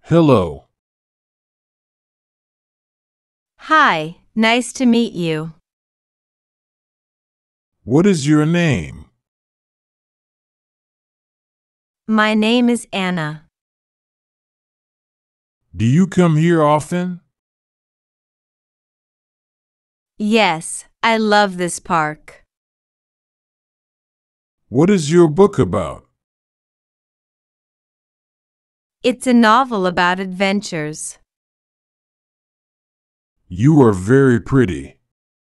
Hello. Hi, nice to meet you. What is your name? My name is Anna. Do you come here often? Yes, I love this park. What is your book about? It's a novel about adventures. You are very pretty.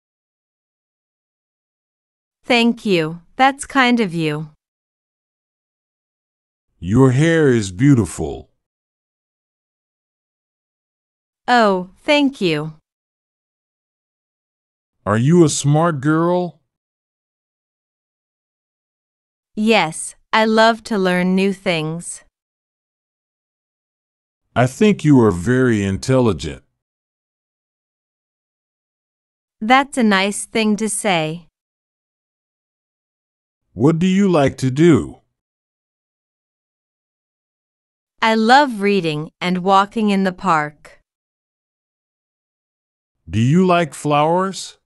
Thank you, that's kind of you. Your hair is beautiful. Oh, thank you. Are you a smart girl? Yes, I love to learn new things. I think you are very intelligent. That's a nice thing to say. What do you like to do? I love reading and walking in the park. Do you like flowers?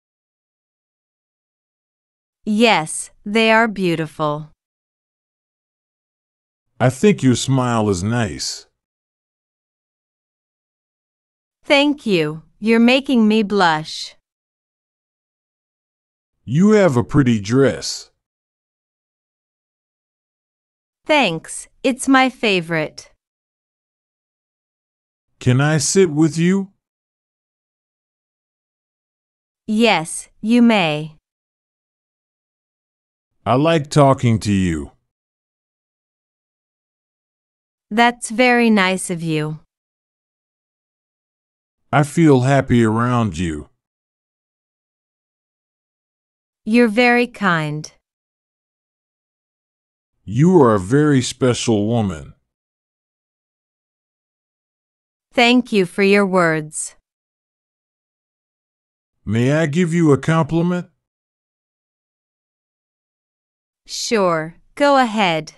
Yes, they are beautiful. I think your smile is nice. Thank you, you're making me blush. You have a pretty dress. Thanks, it's my favorite. Can I sit with you? Yes, you may. I like talking to you. That's very nice of you. I feel happy around you. You're very kind. You are a very special woman. Thank you for your words. May I give you a compliment? Sure, go ahead.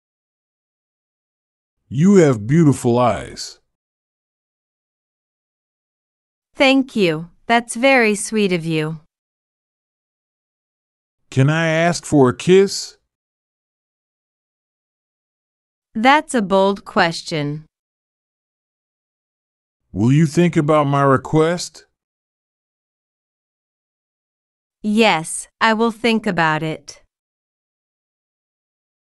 You have beautiful eyes. Thank you, that's very sweet of you. Can I ask for a kiss? That's a bold question. Will you think about my request? Yes, I will think about it.